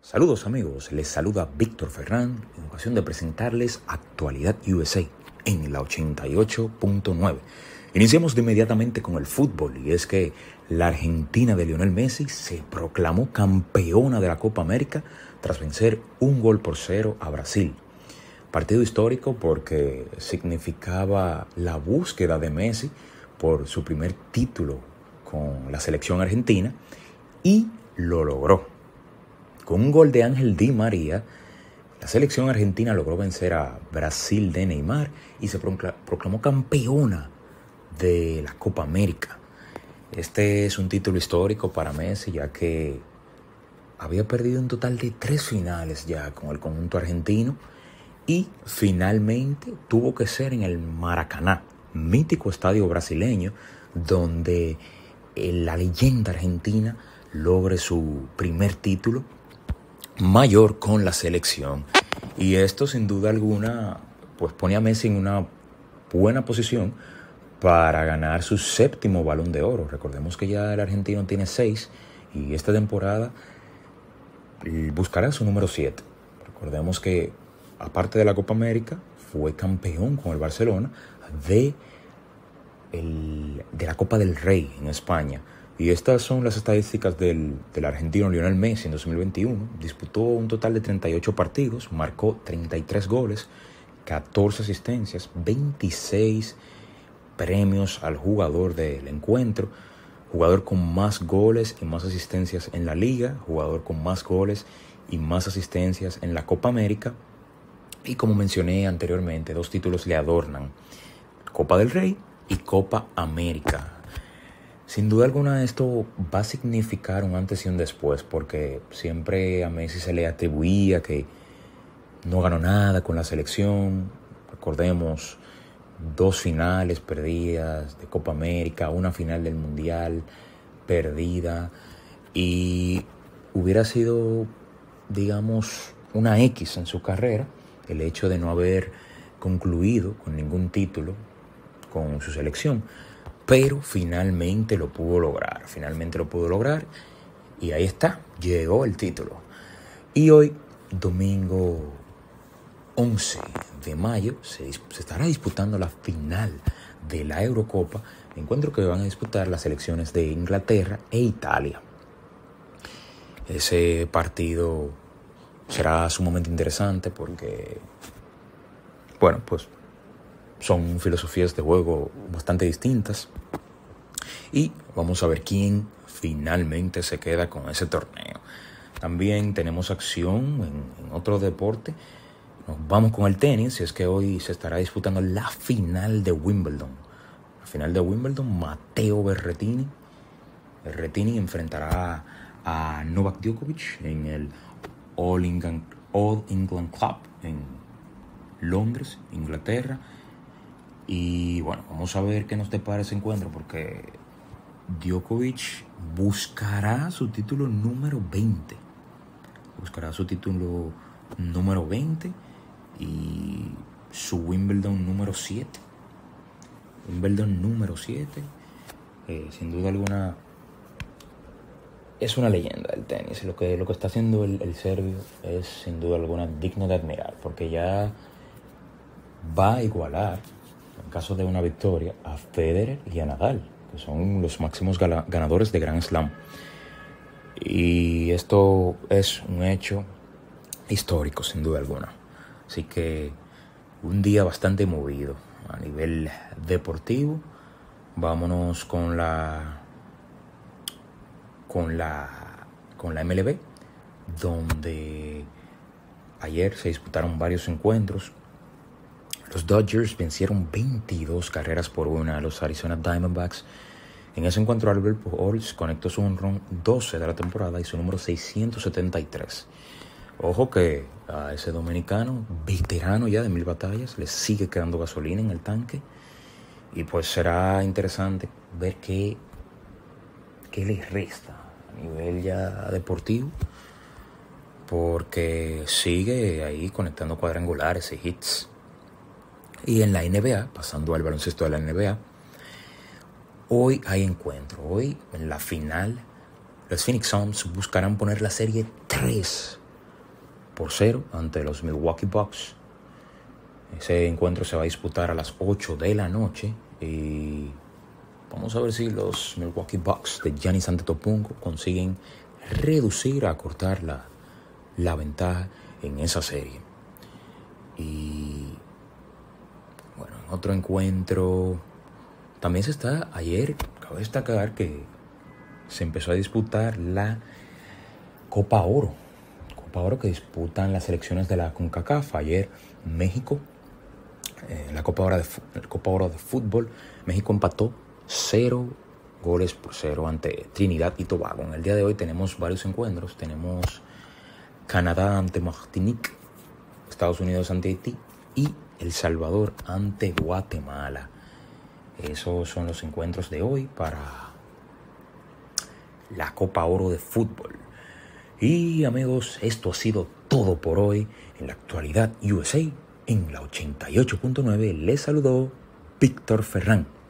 Saludos amigos, les saluda Víctor Ferrán en ocasión de presentarles Actualidad USA en la 88.9. Iniciamos de inmediatamente con el fútbol y es que la Argentina de Lionel Messi se proclamó campeona de la Copa América tras vencer 1-0 a Brasil. Partido histórico porque significaba la búsqueda de Messi por su primer título con la selección argentina y lo logró. Con un gol de Ángel Di María, la selección argentina logró vencer a Brasil de Neymar y se proclamó campeona de la Copa América. Este es un título histórico para Messi, ya que había perdido un total de 3 finales ya con el conjunto argentino y finalmente tuvo que ser en el Maracaná, mítico estadio brasileño, donde la leyenda argentina logre su primer título mayor con la selección. Y esto sin duda alguna pues pone a Messi en una buena posición para ganar su 7º Balón de Oro. Recordemos que ya el argentino tiene 6 y esta temporada buscará su número 7. Recordemos que aparte de la Copa América fue campeón con el Barcelona de la Copa del Rey en España. Y estas son las estadísticas del argentino Lionel Messi en 2021. Disputó un total de 38 partidos, marcó 33 goles, 14 asistencias, 26 premios al jugador del encuentro, jugador con más goles y más asistencias en la liga, jugador con más goles y más asistencias en la Copa América. Y como mencioné anteriormente, 2 títulos le adornan: Copa del Rey y Copa América. Sin duda alguna esto va a significar un antes y un después, porque siempre a Messi se le atribuía que no ganó nada con la selección. Recordemos 2 finales perdidas de Copa América, una final del Mundial perdida, y hubiera sido, digamos, una X en su carrera el hecho de no haber concluido con ningún título con su selección. Pero finalmente lo pudo lograr y ahí está, llegó el título. Y hoy, domingo 11 de mayo, se estará disputando la final de la Eurocopa, encuentro que van a disputar las selecciones de Inglaterra e Italia. Ese partido será sumamente interesante porque, bueno, pues son filosofías de juego bastante distintas y vamos a ver quién finalmente se queda con ese torneo. También tenemos acción en otro deporte. Nos vamos con el tenis, y es que hoy se estará disputando la final de Wimbledon. La final de Wimbledon, Matteo Berrettini. Berrettini enfrentará a Novak Djokovic en el All England Club en Londres, Inglaterra. Y bueno, vamos a ver qué nos depara ese encuentro, porque Djokovic buscará su título número 20. Y su Wimbledon número 7. Sin duda alguna es una leyenda del tenis. Lo que está haciendo el serbio es sin duda alguna digno de admirar, porque ya va a igualar, en caso de una victoria, a Federer y a Nadal, que son los máximos ganadores de Grand Slam. Y esto es un hecho histórico, sin duda alguna. Así que un día bastante movido a nivel deportivo. Vámonos con la MLB, donde ayer se disputaron varios encuentros. Los Dodgers vencieron 22-1 a los Arizona Diamondbacks. En ese encuentro, Albert Pujols conectó su honrón 12 de la temporada y su número 673. Ojo que a ese dominicano, veterano ya de 1000 batallas, le sigue quedando gasolina en el tanque. Y pues será interesante ver qué le resta a nivel ya deportivo, porque sigue ahí conectando cuadrangulares y hits. Y en la NBA, pasando al baloncesto de la NBA, hoy hay encuentro. Hoy, en la final, los Phoenix Suns buscarán poner la serie 3 por 0 ante los Milwaukee Bucks. Ese encuentro se va a disputar a las 8 de la noche y vamos a ver si los Milwaukee Bucks de Giannis Antetokounmpo consiguen reducir, acortar la ventaja en esa serie. Y bueno, en otro encuentro también ayer, cabe destacar que se empezó a disputar la Copa Oro que disputan las selecciones de la CONCACAF. Ayer México, la Copa Oro de fútbol, México empató 0-0 ante Trinidad y Tobago. En el día de hoy tenemos varios encuentros. Tenemos Canadá ante Martinique, Estados Unidos ante Haití y El Salvador ante Guatemala. Esos son los encuentros de hoy para la Copa Oro de fútbol. Y amigos, esto ha sido todo por hoy en la Actualidad USA. En la 88.9 les saludó Víctor Ferrán.